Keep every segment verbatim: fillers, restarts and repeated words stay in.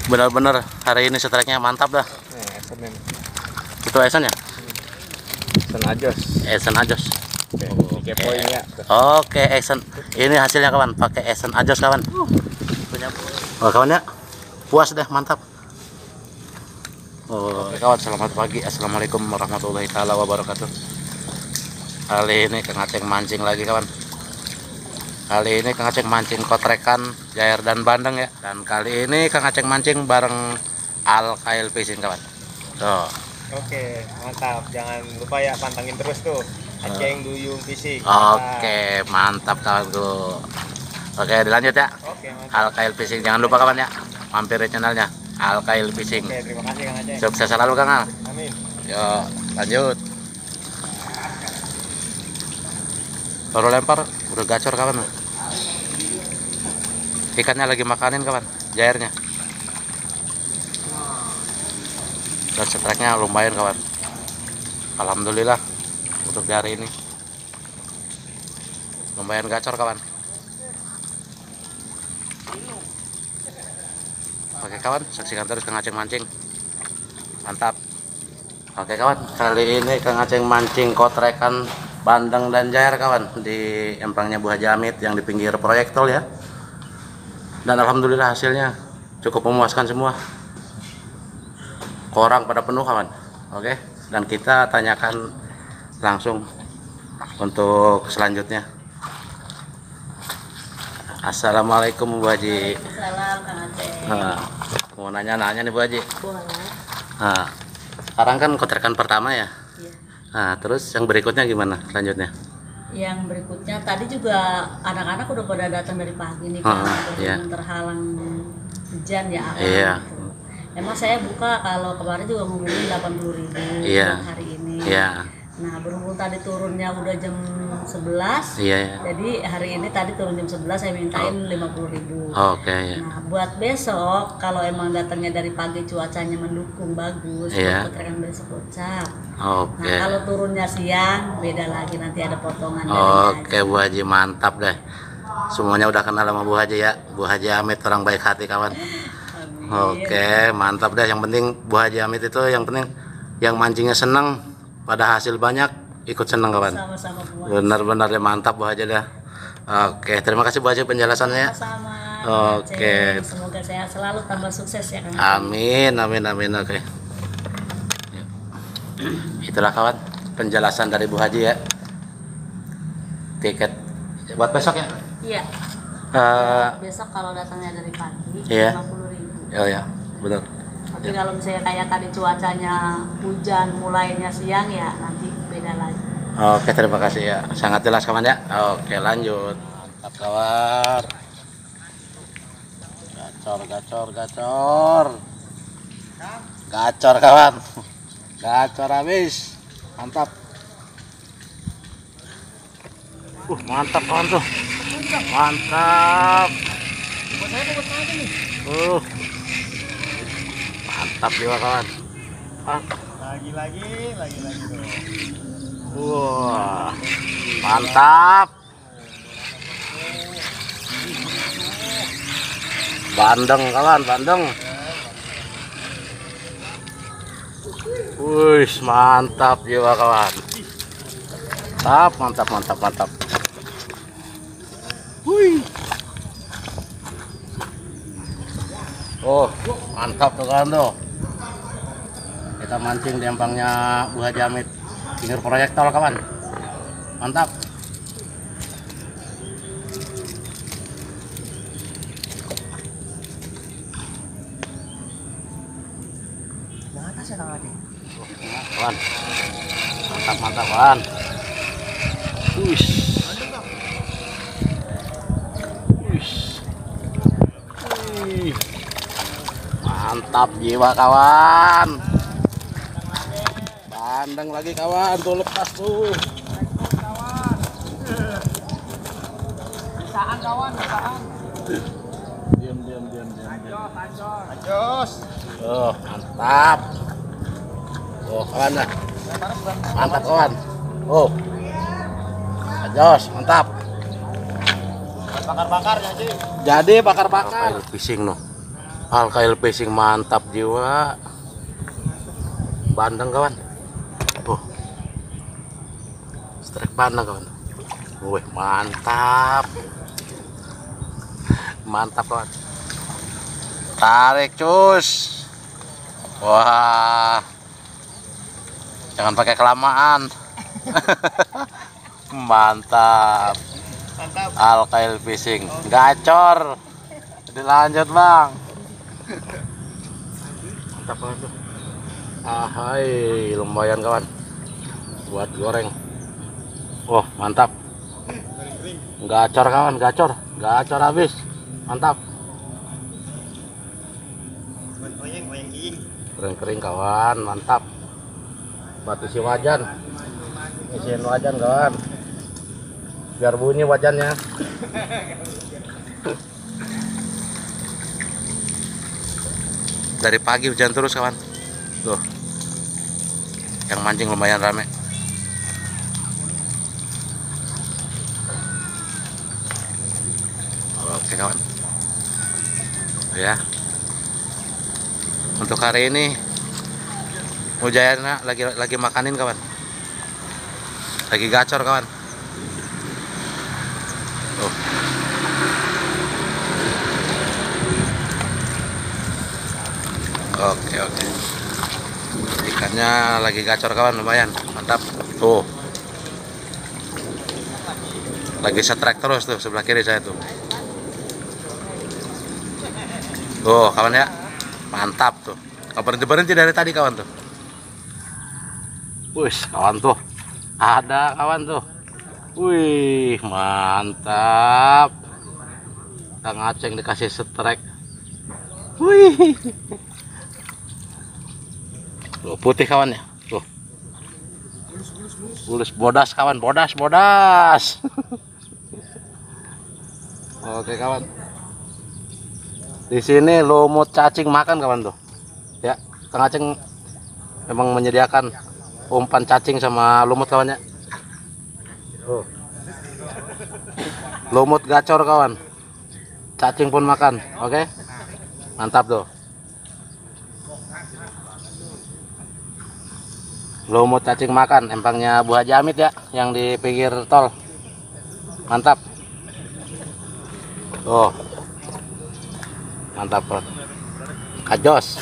Benar-benar hari ini strike-nya mantap dah. Nah, Esen ini. Itu Esen ya? Esen Ajos. Esen Ajos. Oke, kepoin ya. Oke, Esen. Ini hasilnya kawan, pakai Esen Ajos kawan. Punya. Oh, kawan ya. Puas deh, mantap. Oh, kawan, selamat pagi. Assalamualaikum warahmatullahi taala wabarakatuh. Kali ini Kang Aceng mancing lagi kawan. Kali ini Kang Aceng mancing kotrekan, jair dan bandeng ya. Dan kali ini Kang Aceng mancing bareng Al-Khail Fishing kawan. Tuh. Oke, mantap. Jangan lupa ya pantangin terus tuh Aceng Duyung Fishing. Oke, mantap kawanku. Oke, dilanjut ya. Oke, mantap. Al-Khail Fishing, jangan lupa kawan ya, mampir di channelnya Al-Khail Fishing. Oke, terima kasih Kang Aceng. Sukses selalu Kang Al. Amin. Yo, lanjut. Baru lempar, udah gacor kawan. Ikannya lagi makanin kawan, jairnya. Dan strike-nya lumayan kawan. Alhamdulillah untuk di hari ini lumayan gacor kawan. Oke kawan, saksikan terus Kang Aceng mancing. Mantap. Oke kawan, kali ini Kang Aceng mancing kotrekan, bandeng dan jair kawan di empangnya Bu Haji Amit yang di pinggir proyek tol ya. Dan alhamdulillah hasilnya cukup memuaskan semua. Korang pada penuh kawan. Oke, dan kita tanyakan langsung untuk selanjutnya. Assalamualaikum Bu Haji. Waalaikumsalam Kang Aceng. Nah, mau nanya-nanya nih Bu Haji. Boleh. Nah, sekarang kan kotrekan pertama ya. Iya. Nah, terus yang berikutnya gimana selanjutnya? Yang berikutnya tadi juga anak-anak udah pada datang dari pagi nih kan, Ah, iya. terhalang hujan ya awan Iya. gitu. Emang saya buka kalau kemarin juga ngomongin delapan puluh ribu Iya. untuk hari ini. Iya. Nah berhubung tadi turunnya udah jam sebelas, Iya ya. jadi hari ini tadi turun jam sebelas saya mintain lima puluh ribu. Oke ya. Nah buat besok kalau emang datangnya dari pagi cuacanya mendukung bagus, Iya. potrekan besok gocap. Oke. Nah kalau turunnya siang beda lagi, nanti ada potongan. Oke Bu Haji, mantap deh. Semuanya udah kenal sama Bu Haji ya. Bu Haji Amit orang baik hati kawan. Oke, mantap deh. Yang penting Bu Haji Amit itu yang penting yang mancingnya seneng, pada hasil banyak ikut seneng kawan. Sama-sama Bu Haji. Benar-benar deh, mantap Bu Haji dah. Oke, terima kasih Bu Haji penjelasannya. Sama-sama. Oke. Aceng. Semoga sehat selalu, tambah sukses ya Kang. Amin, amin, amin. Oke. Itulah kawan penjelasan dari Bu Haji ya. Tiket buat besok ya. Iya. Eh, Besok kalau datangnya dari pagi Iya. lima puluh ribu. oh ya, benar. Tapi kalau misalnya kayak tadi cuacanya hujan mulainya siang ya nanti beda lagi. Oke, terima kasih ya. Sangat jelas kawan ya. Oke, lanjut. Mantap kawan. Gacor, gacor, gacor. Gacor kawan. Gacor habis. Mantap. Uh, mantap kawan tuh. Mantap. Uh. Mantap juga kawan. Ah. Lagi-lagi, lagi-lagi tuh. Wah, mantap. Bandeng kawan, bandeng. Wih, mantap jiwa kawan. Mantap, mantap, mantap, mantap. Wih. Oh, mantap tuh kawan tuh. Kita mancing di empangnya Bu Haji Amit, pinggir proyek tol kawan. Mantap. Yang atas ya Kang Aceng. Kawan. Mantap, mantap kawan. Wih. Wih. Mantap jiwa kawan. Bandeng lagi kawan, tuh lepas tuh. Bisaan kawan, bisaan. Diam, diam, diam, diam. Ajos. Oh, mantap. Oh, kawan dah. Mantap kawan. Oh. Ajos, mantap. Bakar-bakar ya sih. Jadi bakar-bakar. Fishing noh. Alkail fishing mantap jiwa. Bandeng kawan. Oh. Strike bandeng kawan. Wih, mantap. Mantap kawan. Tarik cus. Wah. Jangan pakai kelamaan. Mantap. Mantap. Alkail fishing. Gacor. Dilanjut, Bang. Mantap banget tuh. Ah, hai, lumayan kawan. Buat goreng. Wah, mantap. Gacor kawan, gacor. Gacor habis. Mantap. Kering-kering kawan, mantap. Batu isi wajan. Isiin wajan kawan. Biar bunyi wajannya. Dari pagi hujan terus kawan. Tuh. Yang mancing lumayan rame. Oke kawan. Ya. Untuk hari ini Mujayana lagi lagi makanin kawan. Lagi gacor kawan. Tuh. Oke oke. Ikannya lagi gacor kawan, lumayan mantap. Tuh. Lagi setrek terus tuh sebelah kiri saya tuh. Tuh kawan ya. Mantap tuh. Gak berhenti-berhenti dari tadi kawan tuh. Wih, kawan tuh. Ada kawan tuh. Wih, mantap. Kang Aceng dikasih setrek. Wih. Tuh, putih kawan ya. Tuh. Bulus bodas kawan, bodas, bodas. Oke kawan. Di sini lumut cacing makan kawan tuh. Ya, Kang Aceng memang menyediakan umpan cacing sama lumut kawan ya. Tuh. Lumut gacor kawan. Cacing pun makan. Oke. Mantap tuh. Lumut cacing makan, empangnya Bu Haji Amit ya, yang di pinggir tol. Mantap. Oh. Mantap, bro. Kajos.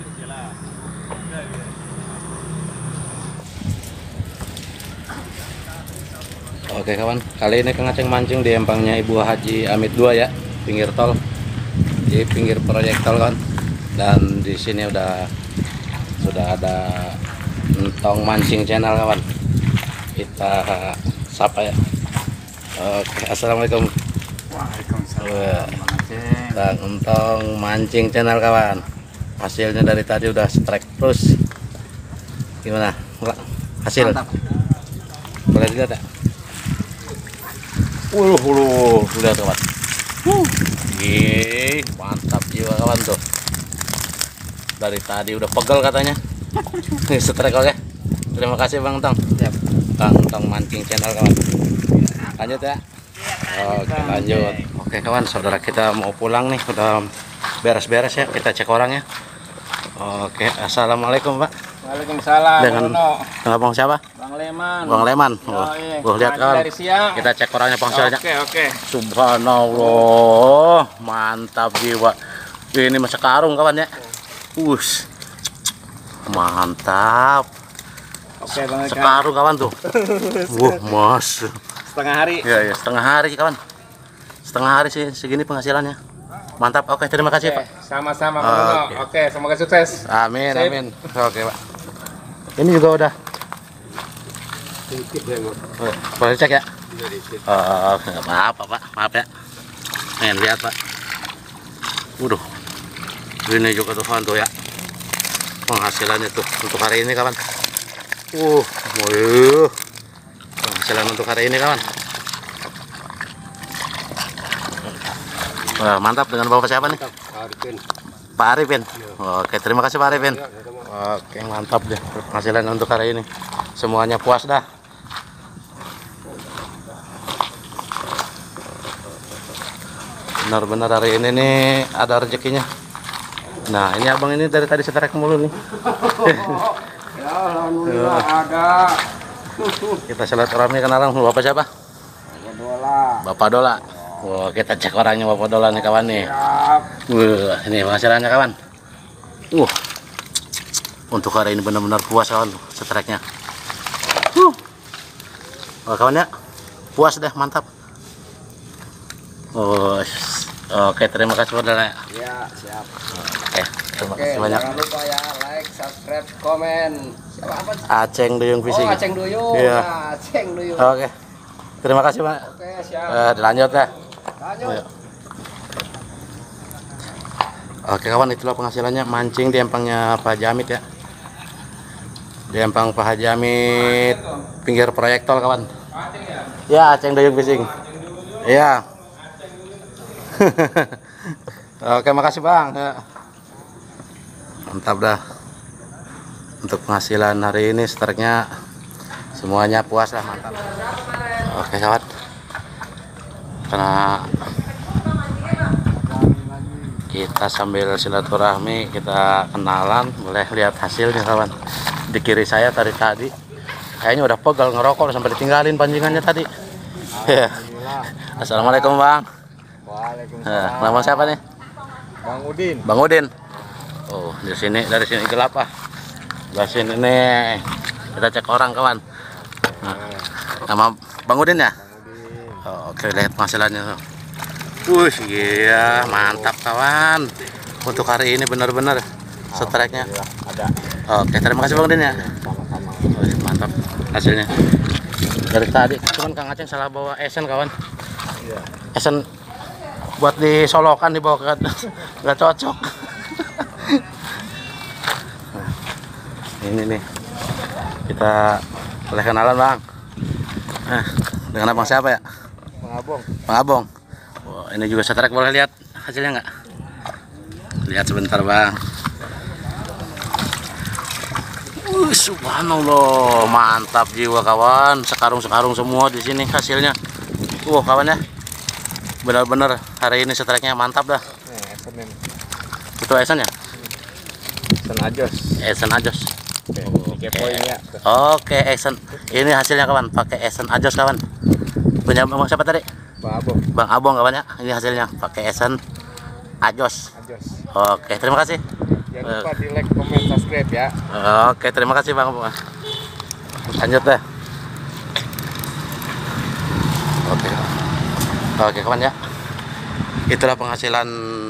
Oke kawan, kali ini Kang Aceng mancing di empangnya Ibu Haji Amit dua ya, pinggir tol. Di pinggir proyek tol kan. Dan di sini udah sudah ada Entong Mancing Channel kawan. Kita sapa ya. Oke, assalamualaikum. Waalaikumsalam. Bang Entong Mancing Channel kawan. Hasilnya dari tadi udah strike terus. Gimana? Enggak? Hasil? Mantap. Boleh dilihat ya? Uluh, uluh, udah kawan. Uh, Ih, mantap jiwa kawan tuh. Dari tadi udah pegel katanya. Strike oke. Terima kasih Bang Entong. Siap. Bang Entong Mancing Channel kawan. Lanjut ya. Oke, lanjut. Oke kawan, saudara kita mau pulang nih, udah beres-beres ya. Kita cek orangnya. Oke, assalamualaikum Pak. Waalaikumsalam. Dengan Bruno. Bang siapa? Bang Leman. Bang Leman. Oh, iya. oh, lihat Maju kawan. dari siang. Kita cek orangnya pongselnya. Oke, oke. Subhanallah, mantap jiwa. Ini masa karung kawan ya. Us, mantap. Oke, Bang Eka. Sekarung kawan tuh. Wah, mas. Setengah hari. Ya, ya, setengah hari kawan. Setengah hari sih segini penghasilannya. Mantap. Oke, terima kasih Oke, Pak. sama-sama Bang Bruno. Oke. Oke, semoga sukses. Amin, Sip. amin. Oke Pak. Ini juga udah. Oh, boleh cek ya? Oh, nggak apa-apa Pak. Maaf ya. Nih lihat Pak. Waduh. Ini juga tuh kawan tuh ya. Penghasilannya tuh untuk hari ini kawan. Uh, wih. Penghasilan untuk hari ini kawan. Wah, mantap. Dengan Bapak siapa nih? Pak Arifin. Oke, terima kasih Pak Arifin. Oke, mantap deh penghasilan untuk hari ini. Semuanya puas dah. Benar-benar hari ini nih ada rezekinya. Nah, ini abang ini dari tadi setrek mulu nih. Ya, alhamdulillah ada. Kita silaturahmi kenalan. Bapak siapa? Dola. Bapak Dola. Wah, kita cek orangnya Bapak Dola nih kawan nih. Siap. Wah, ini penghasilannya kawan. Wah, untuk hari ini benar-benar puas kawan setreknya. Huh. Oh, kawan ya, puas deh, mantap. Oh, oke, terima kasih Bapak Dola. Ya, siap. Oke, terima Oke, kasih banyak. jangan lupa ya like, subscribe, komen. Siapa apa? Aceng Duyung Fishing. Oh, Aceng Duyung. Iya. Nah, Aceng Duyung. Oke, terima kasih Pak. Oke, siap. Eh, dilanjut ya. Lanjut. Ayo. Oke kawan, itulah penghasilannya mancing di empangnya Pak Jamit ya. Di empang Pak Jamit pinggir proyek tol kawan. Ya, Aceng Duyung Fishing. Iya. Oke, makasih Bang. Ya. Mantap dah. Untuk penghasilan hari ini streknya semuanya puas lah, mantap. Oke kawan. Karena kita sambil silaturahmi, kita kenalan, boleh lihat hasilnya kawan. Di kiri saya tadi tadi kayaknya udah pegal ngerokok sampai ditinggalin pancingannya tadi. Ya. Assalamualaikum Bang. Waalaikumsalam. Nama siapa nih? Bang Udin. Bang Udin. Oh, di sini dari sini gelap ah. Dari sini nih kita cek orang kawan. Nah, nama Bang Udin ya? Oh, oke, lihat penghasilannya. Wih, iya, mantap kawan. Untuk hari ini benar-benar streknya. Ada. Oke, terima kasih Bang Udin ya. Wih, mantap hasilnya. Dari tadi cuman Kang Aceng salah bawa esen kawan. Iya. Esen buat disolokan dibawa ke nggak cocok. Nah, ini nih kita boleh kenalan Bang. Nah, dengan abang siapa ya? Bang Abong. Bang Abong. Oh, ini juga setrek, boleh lihat hasilnya nggak? Lihat sebentar Bang. Uh, subhanallah, mantap jiwa kawan. Sekarung-sekarung semua di sini hasilnya. Wah kawan ya, benar-benar hari ini setreknya mantap dah. Nih, esen ini. Itu esen ya? Esen Ajos. Esen Ajos. Oke, poin ya. Oke, esen. Ini hasilnya kawan, pakai esen Ajos kawan. Punya bang siapa tadi? Bang Abong. Bang Abong kawan ya. Ini hasilnya pakai esen Ajos. Ajos. Oke, terima kasih. Jangan lupa di like, komen, subscribe ya. Oke, terima kasih Bang Abong. Lanjut deh. Oke. Oke kawan ya. Itulah penghasilan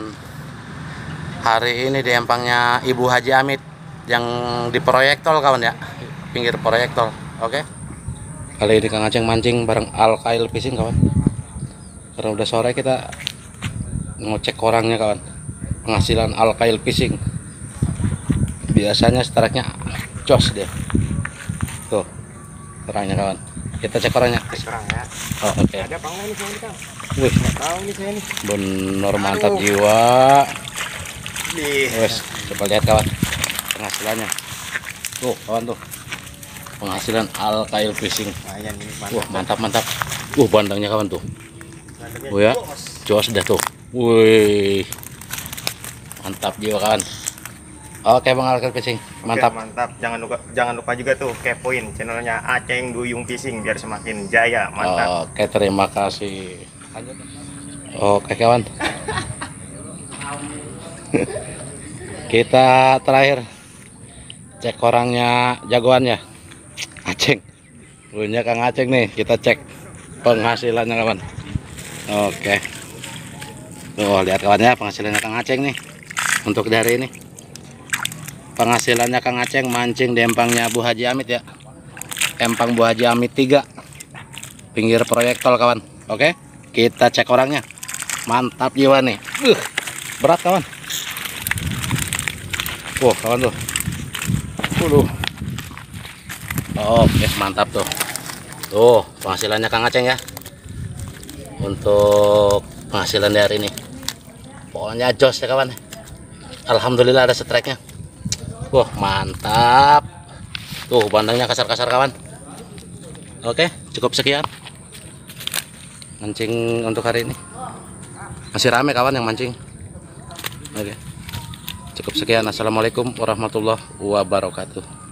hari ini di empangnya Ibu Haji Amit yang di proyek tol kawan ya. Pinggir proyek tol. Oke. Kali ini Kang Aceng mancing bareng Al-Kail Fishing kawan. Karena udah sore kita ngecek orangnya kawan. Penghasilan Al-Kail Fishing. Biasanya streknya jos deh. Tuh. Orangnya kawan. Kita cek orangnya. Kurang ya. Oh, oke. Ada Bang ini saya nih Kang. Wih, Tahu nih saya nih. bener mantap Aduh. jiwa. Nih. Wes, coba lihat kawan penghasilannya. Tuh, kawan tuh. Penghasilan Al-Kail Fishing. Lumayan ini Wah, mantap mantap. Wah, bandangnya kawan tuh. Oh ya, jos dah tuh. Wih. Mantap jiwa kawan. Oke, Bang Al-Kail Fishing. Mantap. Oke, mantap. Jangan lupa jangan lupa juga tuh kepoin channelnya Aceng Duyung Fishing biar semakin jaya. Mantap. Oke, terima kasih. Oke, kawan. Kita terakhir cek orangnya jagoannya Aceng. Punya Kang Aceng nih, kita cek penghasilannya kawan. Oke. Tuh, lihat kawan ya penghasilannya Kang Aceng nih. Untuk dari ini. Penghasilannya Kang Aceng mancing di empangnya Bu Haji Amit ya. Empang Bu Haji Amit tiga. Pinggir proyek tol kawan. Oke. Kita cek orangnya. Mantap jiwa nih. Uh, berat kawan. Wah, kawan tuh. Waduh. Oke, mantap tuh. Tuh, penghasilannya Kang Aceng ya. Untuk penghasilan dari ini. Pokoknya jos ya kawan. Alhamdulillah ada streknya. Wah, mantap. Tuh, bandangnya kasar-kasar kawan. Oke, cukup sekian. Mancing untuk hari ini. Masih rame kawan yang mancing. Oke. Cukup sekian. Assalamualaikum warahmatullahi wabarakatuh.